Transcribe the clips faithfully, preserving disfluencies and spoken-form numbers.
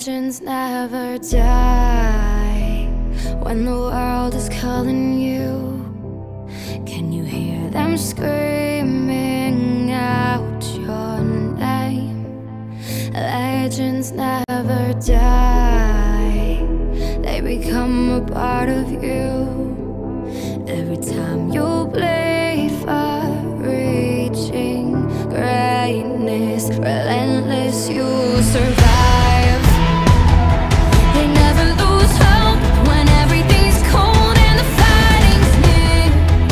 Legends never die. When the world is calling you, can you hear them screaming out your name? Legends never die. They become a part of you. Every time you bleed for reaching greatness, relentless, you survive. They never lose hope when everything's cold and the fighting's near.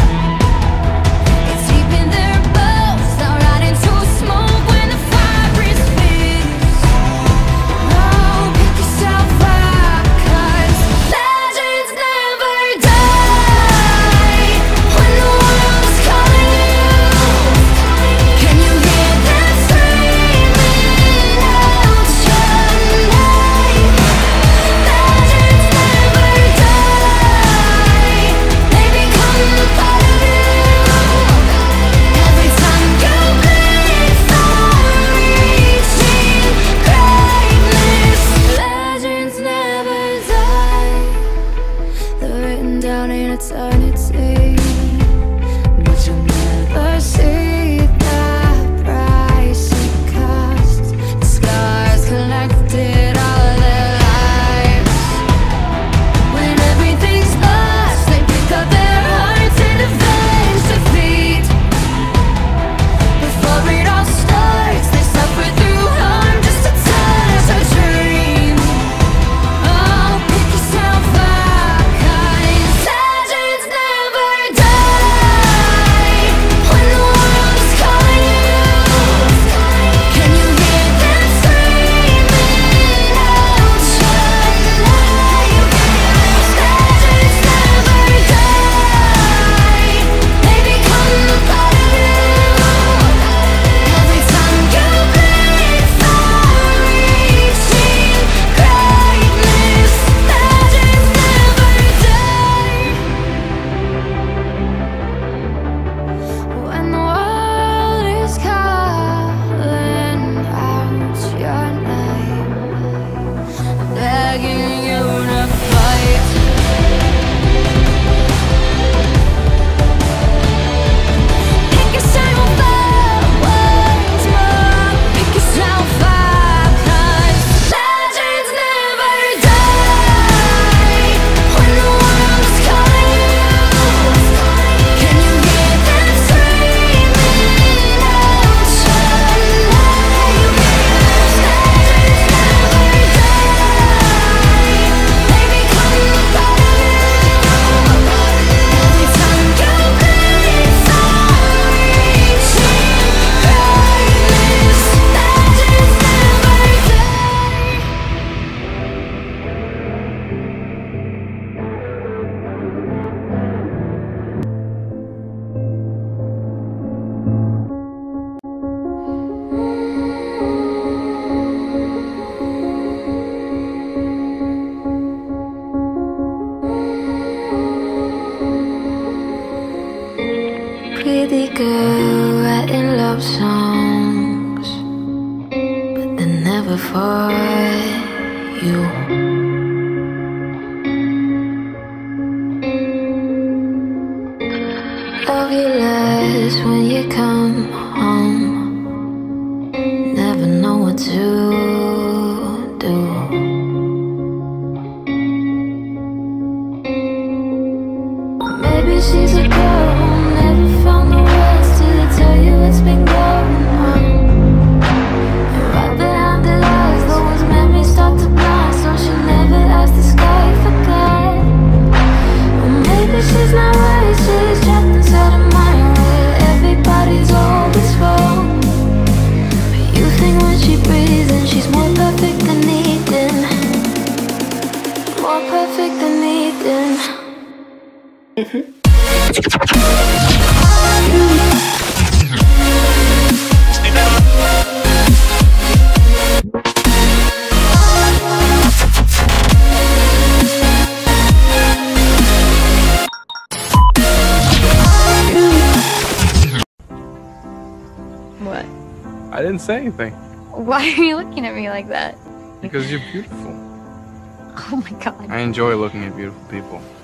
It's deep in their bones, they'll ride into smoke when the fire is fierce. Oh, pick yourself up, 'cause legends never die. When the world is calling you, can you hear them screaming out your name? Legends never die. They become a part of you. Every time you bleed for reaching greatness, legends never die. They're written down in eternity, but you'll never see the price it costs. The scars collected all their lives. When everything's lost, they pick up their hearts and avenge defeat. Before it all starts, they suffer through harm just to touch a dream. Oh, pick yourself up, 'cause legends never die. When the world is calling you, can you hear them screaming out your name? Legends never die. They become a part of you. Every time you bleed for reaching greatness, legends never die. When the world is calling out your name, begging you to fight. Pick yourself up once more. Pick yourself up, 'cause legends never die. When the world is calling you, can you hear them screaming out your name? Legends never die. They become a part of you. Every time you bleed for reaching greatness, legends never die. Pretty girl writing love songs, but they're never for you. Love you less when you come home. Never know what to do. Maybe she's a girl who never found the words to tell you what's been going on. And right behind the lies, those memories start to blind, so she never asked the sky for God. Or maybe she's not right, she's trapped inside a mind where everybody's always wrong. But you think when she breathes and she's more perfect than Eden, more perfect than Eden. I didn't say anything. Why are you looking at me like that? Because you're beautiful. Oh my god. I enjoy looking at beautiful people.